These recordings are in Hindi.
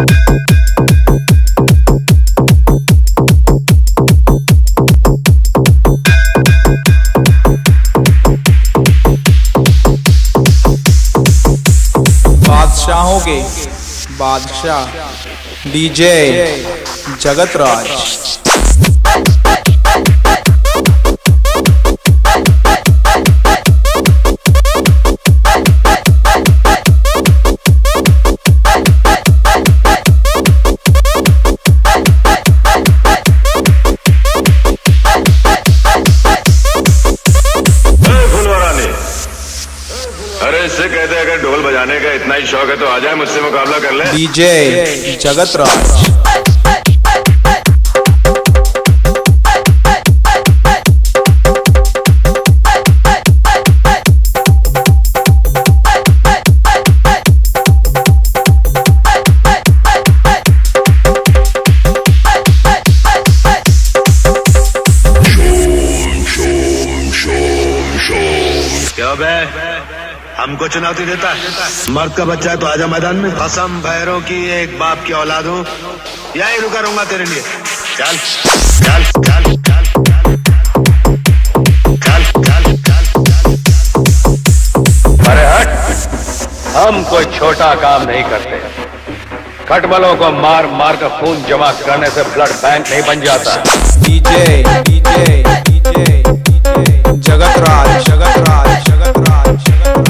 बादशाहों के बादशाह डीजे जगत राज। अरे इससे कहते हैं अगर ढोल बजाने का इतना ही शौक है तो आ जाए मुझसे मुकाबला कर ले। डीजे जगत राज। क्या बे हमको चुनौती देता है? मर्द का बच्चा है तो आजा मैदान में। कसम भैरों की एक बाप की औलाद हूँ, यही रुका रहूंगा तेरे लिए। चल चल चल चल चल चल चल। अरे हट, हम कोई छोटा काम नहीं करते। खटमलों को मार मार कर खून जमा करने से ब्लड बैंक नहीं बन जाता। डीजे डीजे डीजे जगत राज जगत राज जगत राज जगत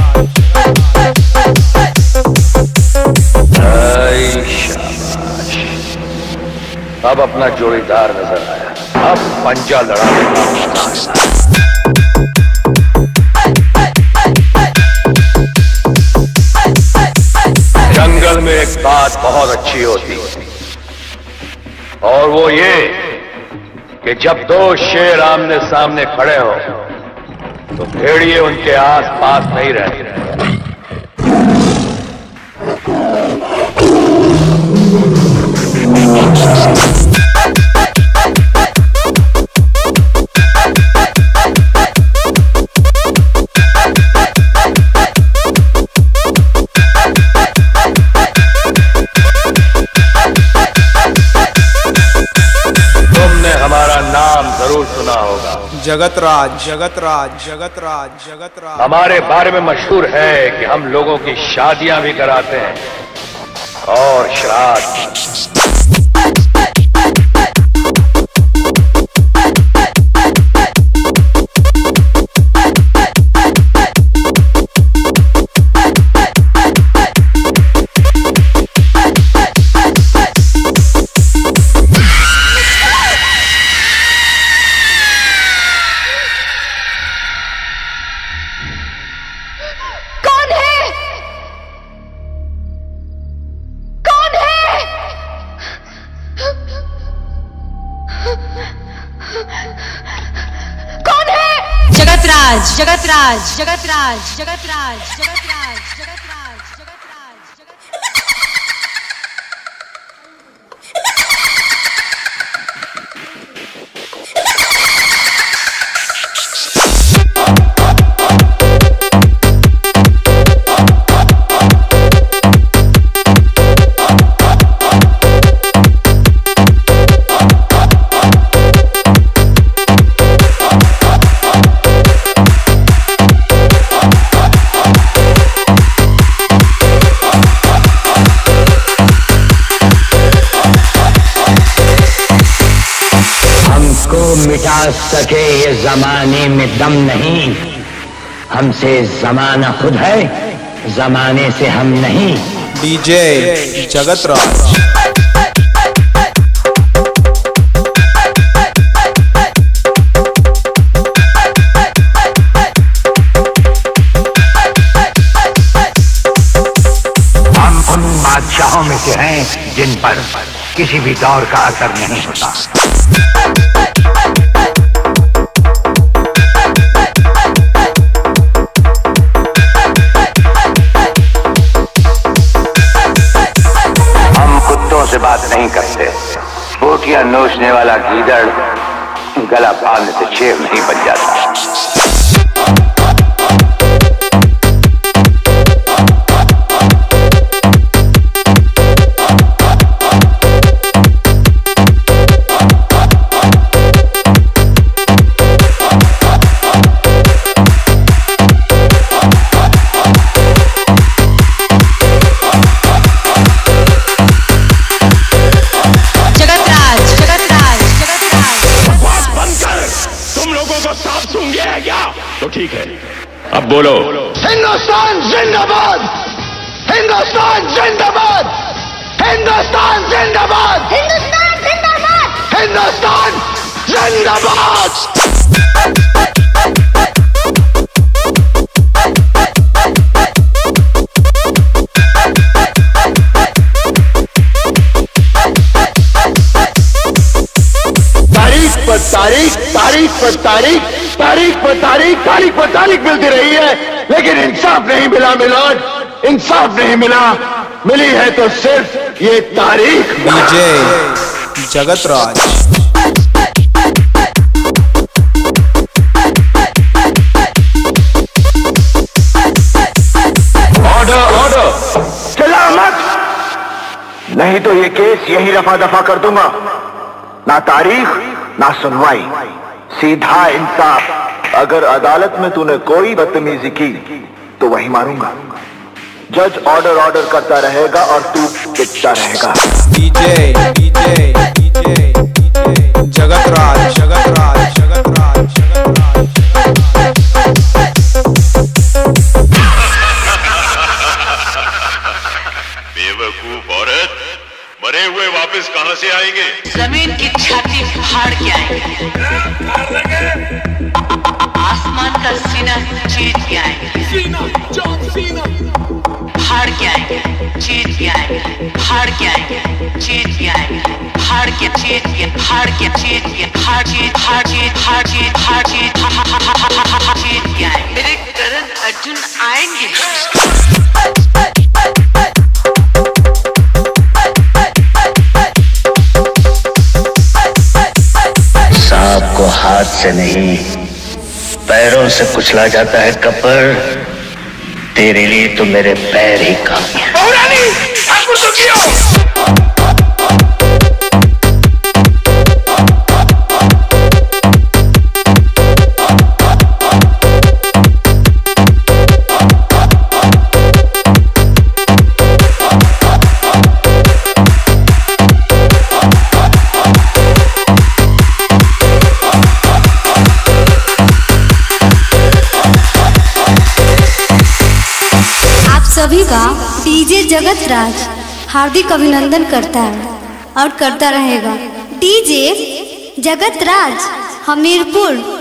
राज। अब अपना जोड़ीदार नजर आया, अब पंजा लड़ाने का मजा आया। जंगल में एक बात बहुत अच्छी होती है और वो ये कि जब दो शेर आमने सामने खड़े हो तो भेड़िए उनके आस पास नहीं रहते। तुमने हमारा नाम जरूर सुना होगा, जगत राज जगत राज जगत राज जगत राज। हमारे बारे में मशहूर है कि हम लोगों की शादियां भी कराते हैं और श्राद्ध। कौन है? जगत राज जगत राज जगत राज जगत राज जगत राज जगत राज जगत राज जगत। मिटा सके ये जमाने में दम नहीं, हमसे जमाना खुद है, जमाने से हम नहीं। डीजे जगत राज। हम उन बादशाहों में से हैं जिन पर किसी भी दौर का असर नहीं होता। से बात नहीं करते। बोटियां नोचने वाला गीदड़ गला फाड़ने से शेर नहीं बन जाता। अब बोलो। हिंदुस्तान जिंदाबाद, हिंदुस्तान जिंदाबाद, हिंदुस्तान जिंदाबाद, हिंदुस्तान जिंदाबाद, हिंदुस्तान जिंदाबाद। तारीख पर तारीख, तारीख पर तारीख, तारीख पर तारीख, तारीख पर तारीख मिलती रही है, लेकिन इंसाफ नहीं मिला मिलोड, इंसाफ नहीं मिला। मिली है तो सिर्फ ये तारीख। डीजे जगत राज। ऑर्डर ऑर्डर, चला मत, नहीं तो ये केस यही रफा दफा कर दूंगा। ना तारीख ना सुनवाई, सीधा इंसाफ। अगर अदालत में तूने कोई बदतमीजी की तो वही मारूंगा। जज ऑर्डर ऑर्डर करता रहेगा और तू पिटता रहेगा। डीजे डीजे डीजे जगत राज, जगत राज, जगत राज, जगत राज। बेवकूफ औरत, मरे हुए वापस कहां से आएंगे? जमीन की छाती फाड़ के आएंगे, आसमान का सीना चीर के आएंगे, फाड़ के आएंगे, चीर के आएंगे, फाड़ के आएंगे, चीर के आएंगे, फाड़ के चीर के, फाड़ के चीर के, फाड़ चीर, फाड़ चीर, फाड़ चीर, फाड़ चीर, चीर के आएंगे। मेरे करण अर्जुन आएंगे। सांप को हाथ से नहीं पैरों से कुचला जाता है कपर। तेरे लिए तो मेरे पैर ही काफी हैं। सभी का डीजे जगत राज हार्दिक अभिनंदन करता है और करता रहेगा। डीजे जगत राज हमीरपुर।